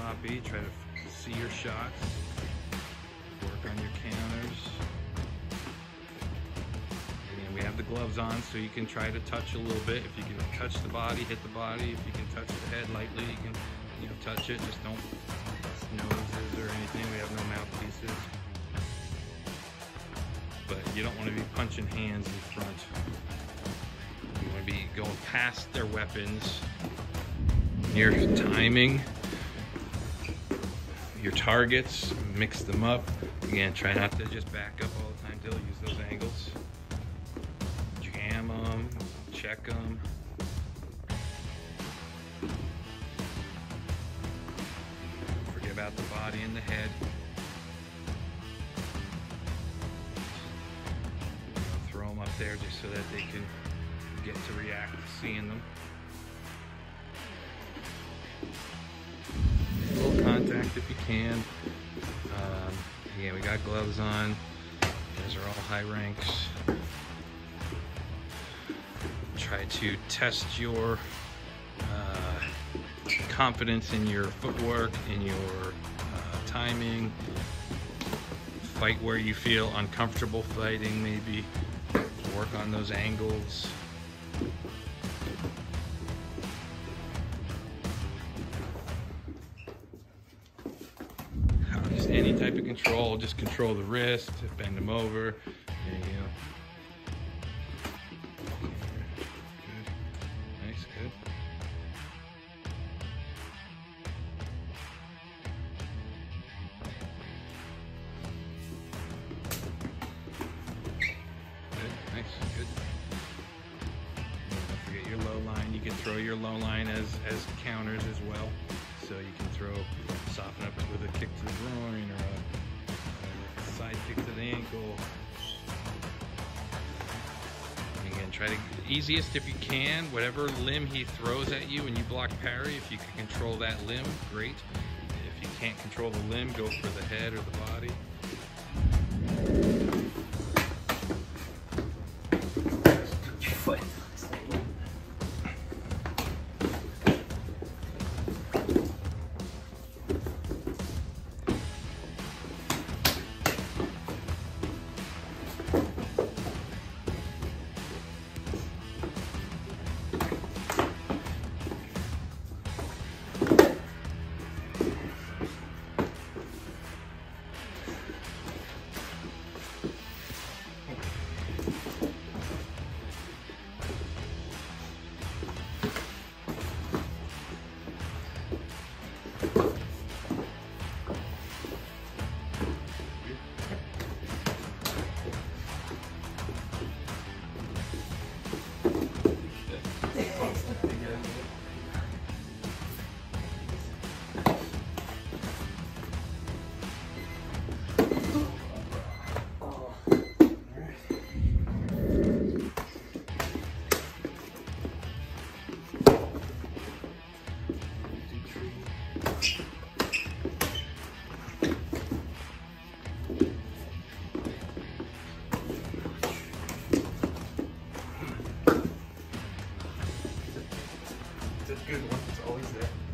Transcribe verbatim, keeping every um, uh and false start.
sloppy. Try to see your shots. Work on your counters. And we have the gloves on, so you can try to touch a little bit. If you can touch the body, hit the body. If you can touch the head lightly, you can, you know, touch it. Just don't bust noses or anything. We have no mouthpieces. But you don't want to be punching hands in front. You want to be going past their weapons. Your timing, your targets, mix them up. Again, try not to just back up all the time till you use those angles. Jam them, check them. Forget about the body and the head. You know, throw them up there just so that they can get to react to seeing them. Full contact if you can. Um, again, we got gloves on. Those are all high ranks. Try to test your uh, confidence in your footwork, in your uh, timing. Fight where you feel uncomfortable fighting, maybe. Work on those angles. Just any type of control, just control the wrist, bend them over. There you go. Good. Nice, good. Good, nice, good. Don't forget your low line. You can throw your low line as, as counters as well. So you can throw, soften up with a kick to the groin or a, a side kick to the ankle. And again, try to, easiest if you can, whatever limb he throws at you and you block parry, if you can control that limb, great. If you can't control the limb, go for the head or the body. It's a good one, it's always there.